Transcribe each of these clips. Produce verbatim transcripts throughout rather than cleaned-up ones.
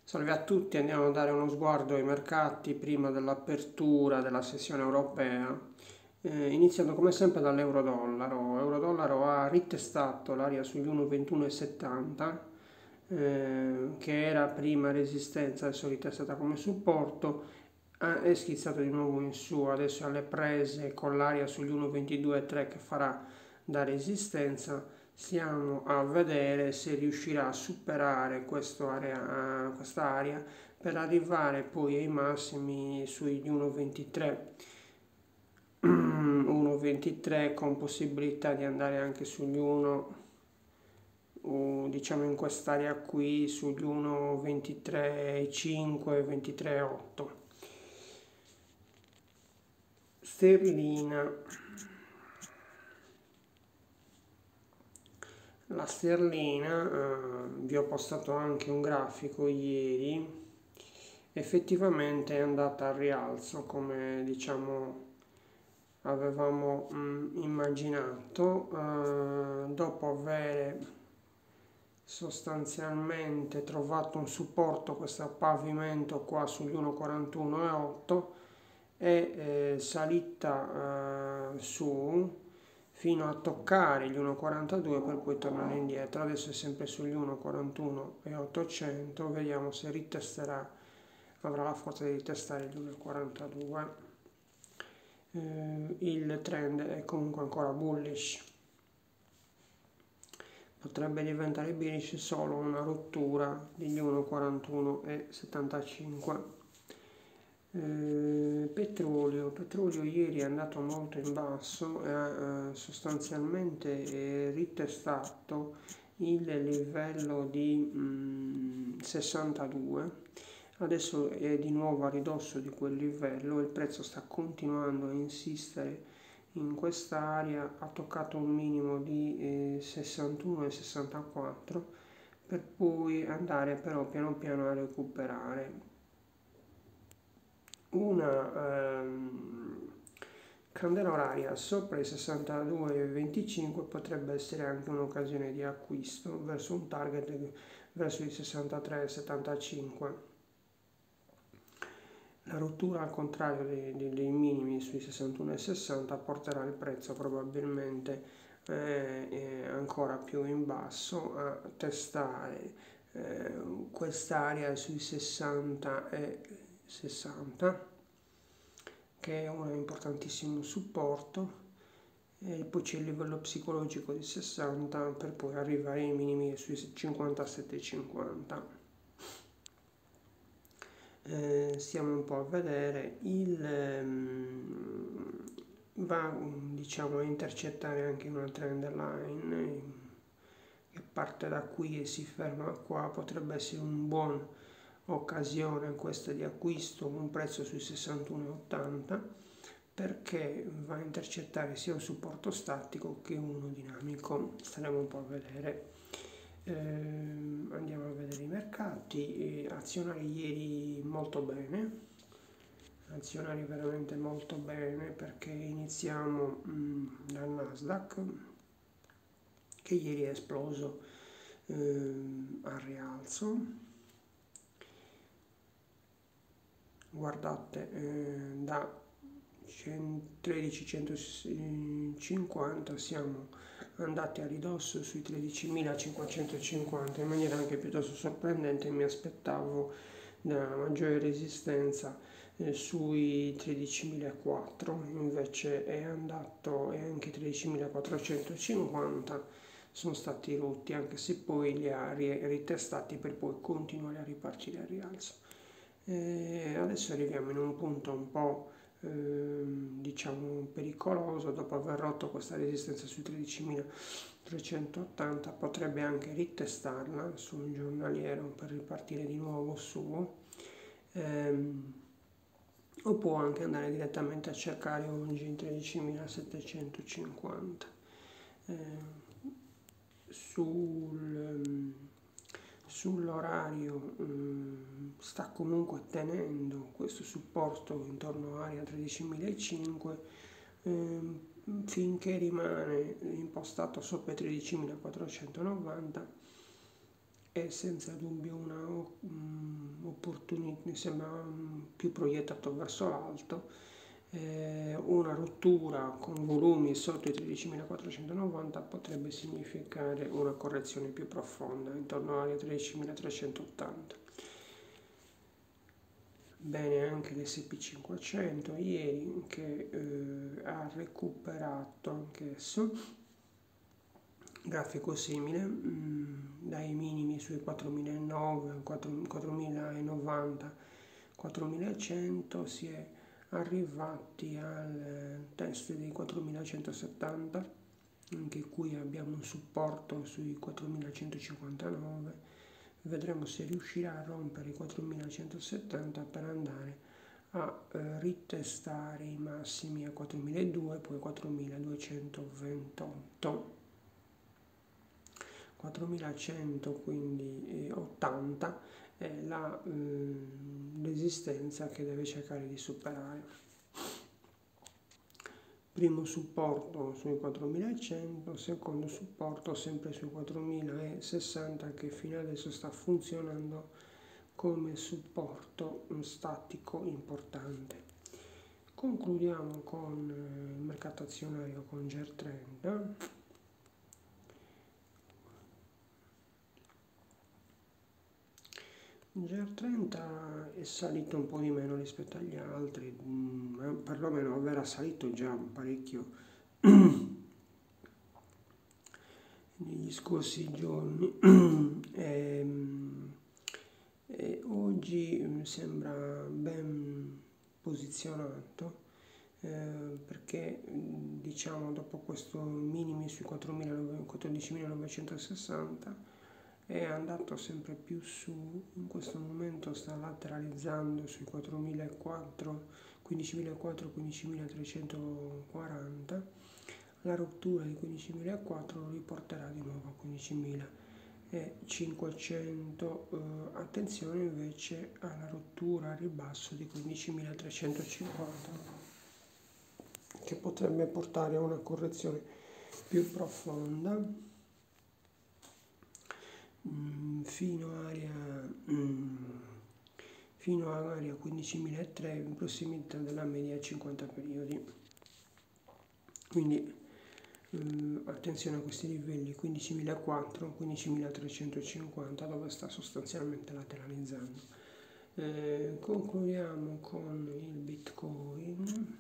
Salve a tutti, andiamo a dare uno sguardo ai mercati prima dell'apertura della sessione europea, eh, iniziando come sempre dall'euro-dollaro. Euro-dollaro ha ritestato l'area sugli uno virgola ventuno settanta, eh, che era prima resistenza, adesso ritestata come supporto, ha- è schizzato di nuovo in su, adesso alle prese con l'area sugli uno virgola ventidue tre che farà da resistenza. Stiamo a vedere se riuscirà a superare quest'area, quest'area per arrivare poi ai massimi sugli uno virgola ventitré, uno virgola ventitré con possibilità di andare anche sugli uno, diciamo in quest'area qui, sugli uno virgola ventitré cinque, ventitré otto. Sterlina. La sterlina, eh, vi ho postato anche un grafico ieri, effettivamente è andata al rialzo come diciamo avevamo mh, immaginato, eh, dopo aver sostanzialmente trovato un supporto, questo pavimento qua sugli uno virgola quarantuno e otto, è eh, salita eh, su fino a toccare gli uno virgola quarantadue per poi tornare indietro. Adesso è sempre sugli uno virgola quarantuno e ottocento, vediamo se ritesterà, avrà la forza di ritestare gli uno virgola quarantadue. Eh, il trend è comunque ancora bullish, potrebbe diventare bearish solo una rottura degli uno virgola quarantuno e settantacinque. Eh, petrolio, petrolio ieri è andato molto in basso e ha eh, sostanzialmente eh, ritestato il livello di mh, sessantadue, adesso è di nuovo a ridosso di quel livello, il prezzo sta continuando a insistere in quest'area, ha toccato un minimo di eh, sessantuno e sessantaquattro per poi andare però piano piano a recuperare. Una ehm, candela oraria sopra i sessantadue virgola venticinque potrebbe essere anche un'occasione di acquisto verso un target verso i sessantatré virgola settantacinque. La rottura al contrario dei, dei, dei minimi sui sessantuno virgola sessanta porterà il prezzo probabilmente eh, eh, ancora più in basso a testare eh, quest'area sui sessanta e sessanta, che è un importantissimo supporto, e poi c'è il livello psicologico di sessanta per poi arrivare ai minimi sui cinquantasette virgola cinquanta. Eh, stiamo un po' a vedere il ehm, va diciamo a intercettare anche una trend line eh, che parte da qui e si ferma qua, potrebbe essere un buon occasione questa di acquisto, un prezzo sui sessantuno virgola ottanta, perché va a intercettare sia un supporto statico che uno dinamico. Staremo un po' a vedere. Eh, andiamo a vedere i mercati. Eh, azionari ieri molto bene, azionari veramente molto bene, perché iniziamo mh, dal Nasdaq che ieri è esploso eh, al rialzo. Guardate, eh, da tredici centocinquanta siamo andati a ridosso sui tredicimilacinquecentocinquanta in maniera anche piuttosto sorprendente. Mi aspettavo una maggiore resistenza eh, sui tredicimilaquattrocento, invece è andato, e anche tredicimilaquattrocentocinquanta sono stati rotti, anche se poi li ha ritestati per poi continuare a ripartire al rialzo. E adesso arriviamo in un punto un po' ehm, diciamo pericoloso. Dopo aver rotto questa resistenza sui tredicimilatrecentottanta potrebbe anche ritestarla su un giornaliero per ripartire di nuovo su, ehm, o può anche andare direttamente a cercare oggi in tredicimilasettecentocinquanta. Eh, sul Sull'orario um, sta comunque tenendo questo supporto intorno all'area tredicimilacinquecento, um, finché rimane impostato sopra i tredicimilaquattrocentonovanta è senza dubbio una um, opportunità, sembra più proiettato verso l'alto, eh, una rottura con volumi sotto i tredicimilaquattrocentonovanta potrebbe significare una correzione più profonda, intorno all'area tredicimilatrecentottanta. Bene anche l'esse pi cinquecento ieri che eh, ha recuperato anch'esso, grafico simile, mh, dai minimi sui quattromilanovanta, quattromilanovanta, quattromilacento si è arrivati al test dei quattromilacentosettanta, anche qui abbiamo un supporto sui quattromilacentocinquantanove. Vedremo se riuscirà a rompere i quattromilacentosettanta per andare a eh, ritestare i massimi a quattromiladuecento, poi quattromiladuecentoventotto, quattromilacento, quindi eh, ottanta è la eh, resistenza che deve cercare di superare. Primo supporto sui quattromilacento, secondo supporto sempre sui quattromilasessanta, che fino adesso sta funzionando come supporto statico importante. Concludiamo con il mercato azionario con G E R trenta. G E R trenta è salito un po' di meno rispetto agli altri, ma perlomeno avrà salito già parecchio negli scorsi giorni. e, e oggi sembra ben posizionato, eh, perché diciamo dopo questo minimi sui quattordicimilanovecentosessanta è andato sempre più su, in questo momento sta lateralizzando sui quattromilaquattrocento, quindicimilaquattrocento, quindicimilatrecentoquaranta. La rottura di quindicimilaquattrocento lo riporterà di nuovo a quindicimilacinquecento. Eh, attenzione invece alla rottura a ribasso di quindicimilatrecentocinquanta, che potrebbe portare a una correzione più profonda. Mm, fino area mm, fino all'area quindicimilatrecento in prossimità della media cinquanta periodi, quindi mm, attenzione a questi livelli quindicimilaquattrocento, quindicimilatrecentocinquanta, dove sta sostanzialmente lateralizzando. Eh, concludiamo con il Bitcoin.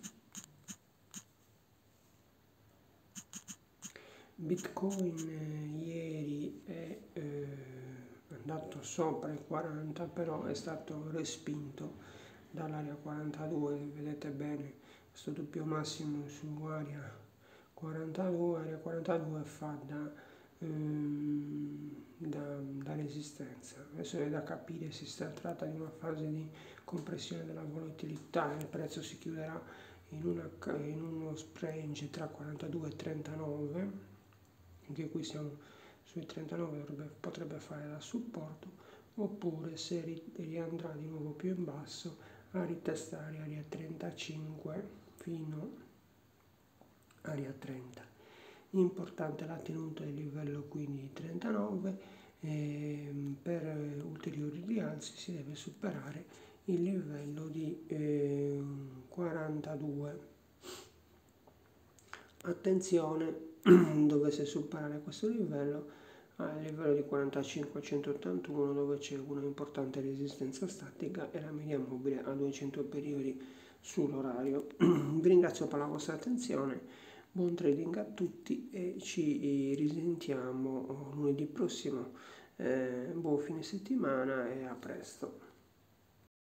Bitcoin eh, ieri è eh, andato sopra i quaranta, però è stato respinto dall'area quarantadue. Vedete bene questo doppio massimo su area quarantadue. Area quarantadue fa da, ehm, da, da resistenza. Adesso è da capire se si tratta di una fase di compressione della volatilità. Il prezzo si chiuderà in, una, in uno range tra quarantadue e trentanove. Anche qui siamo sui trentanove, potrebbe, potrebbe fare da supporto, oppure se riandrà di nuovo più in basso a ritestare area trentacinque fino a area trenta. Importante la tenuta del livello quindi di trentanove, e per ulteriori rialzi si deve superare il livello di eh, quarantadue. Attenzione, dovesse superare questo livello, al livello di quarantacinque centottantuno, dove c'è una importante resistenza statica e la media mobile a duecento periodi sull'orario. Vi ringrazio per la vostra attenzione, buon trading a tutti e ci risentiamo lunedì prossimo. Eh, buon fine settimana e a presto.